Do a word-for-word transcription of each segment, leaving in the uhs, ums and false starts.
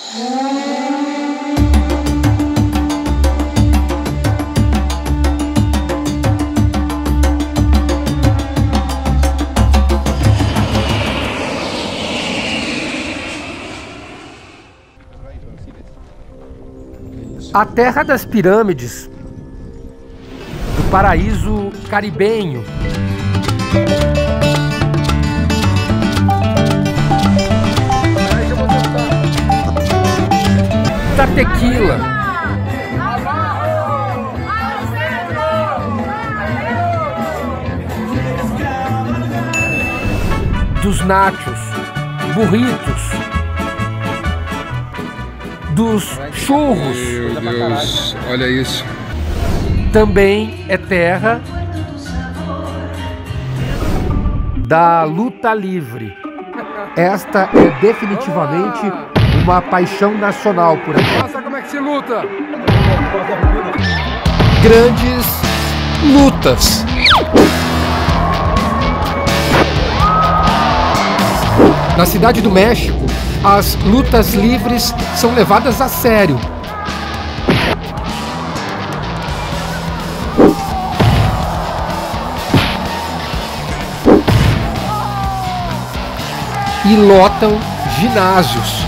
A terra das pirâmides, do paraíso caribenho. Da tequila. Dos nachos, burritos, dos churros. Meu Deus, olha isso. Também é terra da luta livre. Esta é definitivamente uma paixão nacional por aqui. Nossa, como é que se luta? Grandes lutas. Na Cidade do México, as lutas livres são levadas a sério. E lotam ginásios.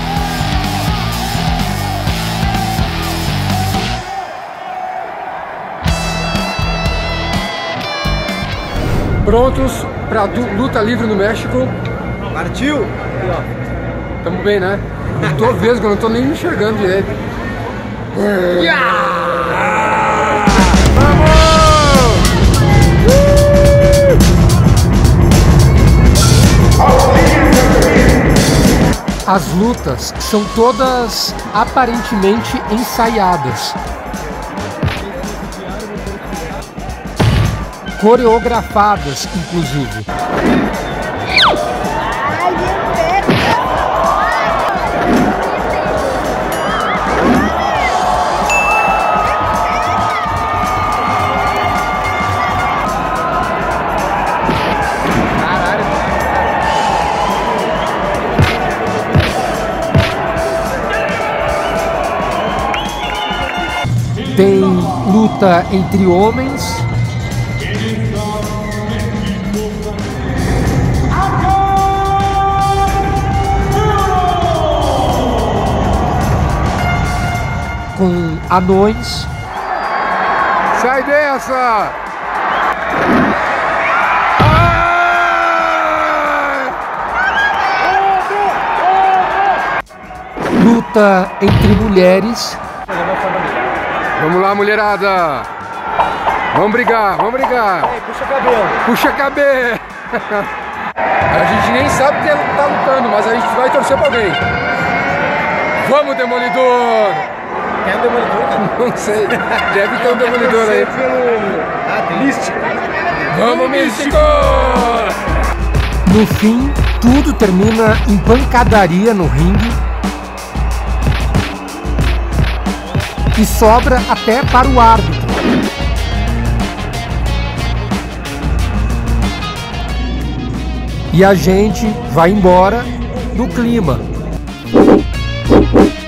Prontos para luta livre no México. Partiu! Tamo bem, né? Não tô vesgo, não tô nem enxergando direito. As lutas são todas aparentemente ensaiadas, coreografadas, inclusive. Tem luta entre homens, com anões. Sai dessa! Luta entre mulheres. Vamos lá, mulherada! Vamos brigar, vamos brigar! Ei, puxa cabelo! Puxa cabelo! A gente nem sabe que tá lutando, mas a gente vai torcer pra alguém. Vamos, Demolidor! Quer um demolidor, cara? Não sei, deve ter um Demolidor aí. Ah, tem list. Vamos, Místico! No fim, tudo termina em pancadaria no ringue. E sobra até para o árbitro. E a gente vai embora no clima.